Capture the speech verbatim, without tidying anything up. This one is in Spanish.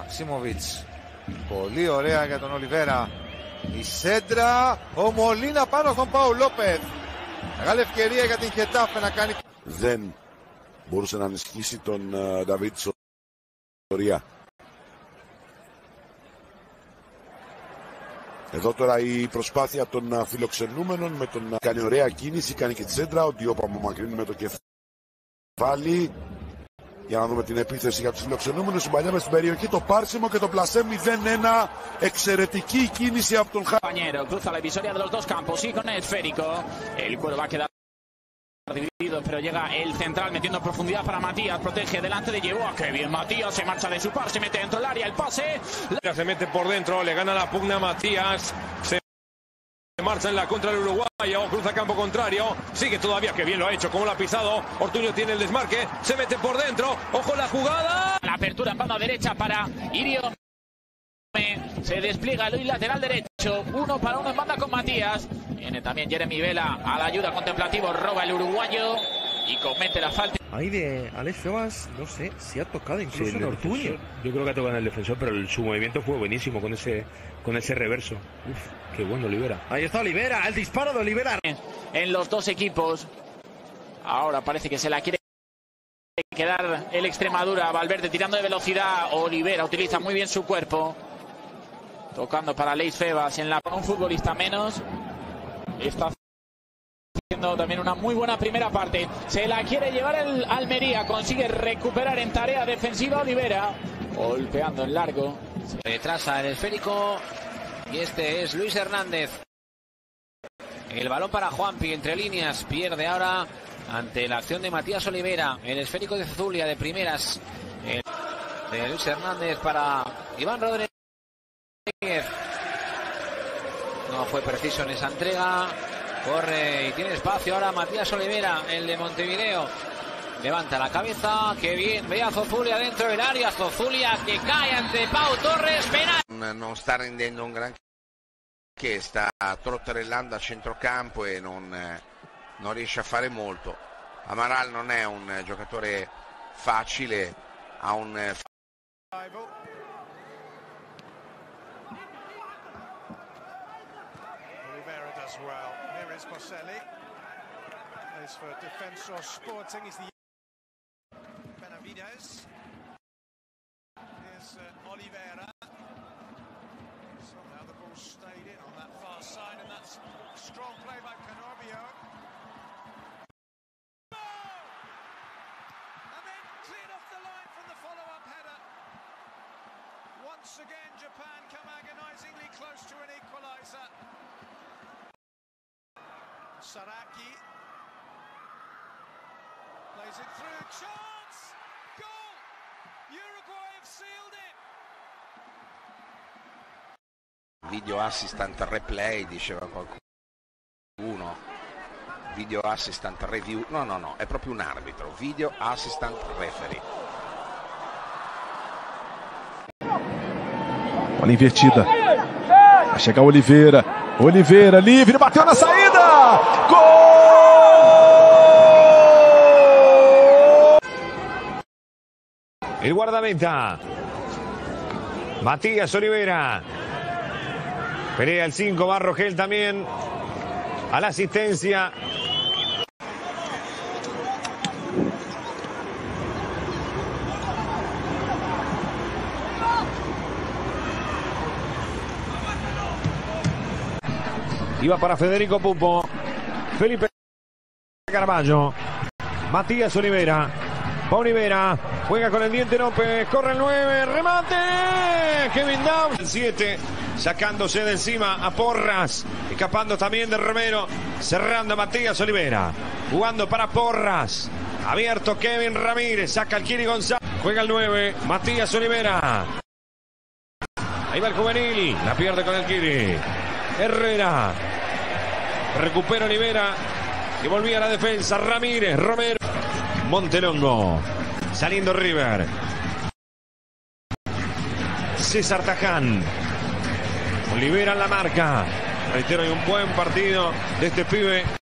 Μαξίμοβιτς. Πολύ ωραία για τον Ολιβέρα. Η σέντρα. Ο Μολίνα πάνω στον Πάου Λόπεθ. Μεγάλη ευκαιρία για την Χετάφε να κάνει. Δεν μπορούσε να ανισχύσει τον Νταβίτ Σορία. Εδώ τώρα η προσπάθεια των φιλοξενούμενων με τον κάνει ωραία κίνηση, κάνει και τη σέντρα. Ο Ντιόπ απομακρύνει με το κεφάλι. Για να δούμε την επίθεση για τους φιλοξενούμενους. Συμπαλιά μες στην περιοχή, το πάρσιμο και το πλασέ μηδέν ένα. Εξαιρετική κίνηση από τον Compañero, cruza la divisoria de los dos campos y con el esférico. El cuero va a quedar dividido, pero llega el central metiendo profundidad para Matías. Protege delante de Yeboah. ¡Qué bien Matías! Se marcha de su par, se mete dentro del área, el pase. Se mete por dentro, le gana la pugna Matías. Se marcha en la contra del uruguayo, cruza campo contrario, sigue todavía, que bien lo ha hecho, como lo ha pisado. Ortuño tiene el desmarque, se mete por dentro, ojo la jugada. La apertura en banda derecha para Irio. Se despliega el lateral derecho, uno para uno en banda con Matías. Viene también Jeremy Vela a la ayuda, contemplativo, roba el uruguayo y comete la falta. Ahí de Alex Febas, no sé si ha tocado incluso sí, en Ortuño. Yo creo que ha tocado en el defensor, pero el, su movimiento fue buenísimo con ese, con ese reverso. Uf, qué bueno Olivera. Ahí está Olivera, el disparo de Olivera. En los dos equipos. Ahora parece que se la quiere quedar el Extremadura. Valverde tirando de velocidad. Olivera utiliza muy bien su cuerpo. Tocando para Alex Febas en la un futbolista menos. Está haciendo también una muy buena primera parte. Se la quiere llevar el Almería. Consigue recuperar en tarea defensiva Olivera. Golpeando en largo. Retrasa el esférico. Y este es Luis Hernández. El balón para Juanpi entre líneas. Pierde ahora ante la acción de Matías Olivera. El esférico de Zulia de primeras. El de Luis Hernández para Iván Rodríguez. No fue preciso en esa entrega. Corre y tiene espacio ahora Matías Olivera, el de Montevideo. Levanta la cabeza, que bien, ve a Zozulia dentro del área. Zozulia que cae ante Pau Torres, penal. Non sta rendendo un gran che sta trotterellando a centrocampo e non, non riesce a fare molto. Amaral non è un giocatore facile, ha un as well. Here is Boselli. As for Defensor Sporting, is the Benavides. Here's uh, Olivera. Somehow the ball stayed in on that far side, and that's strong play by Canobbio. And then cleared off the line from the follow-up header. Once again, Japan come agonizingly close to an equalizer. Saraki plays it through, chance, goal, Uruguay have sealed it. Video assistant replay, diceva qualcuno. Video assistant review, no no no, è proprio un arbitro, video assistant referee. Bola invertida. Vai chegar o Oliveira. Oliveira livre, bateu na saída! Gol! El guardameta Matías Olivera. Pelea el cinco, va Rogel también a la asistencia. Iba para Federico Pupo. Felipe Carballo. Matías Olivera. Va Olivera. Juega con el Diente López. Corre el nueve. Remate. Kevin Down. El siete. Sacándose de encima a Porras. Escapando también de Romero. Cerrando a Matías Olivera. Jugando para Porras. Abierto Kevin Ramírez. Saca al Kiri González. Juega el nueve. Matías Olivera. Ahí va el juvenil. La pierde con el Kiri. Herrera. Recupera Olivera. Y volvía a la defensa. Ramírez. Romero. Montelongo. Saliendo River. César Taján. Olivera en la marca. Reitero, hay un buen partido de este pibe.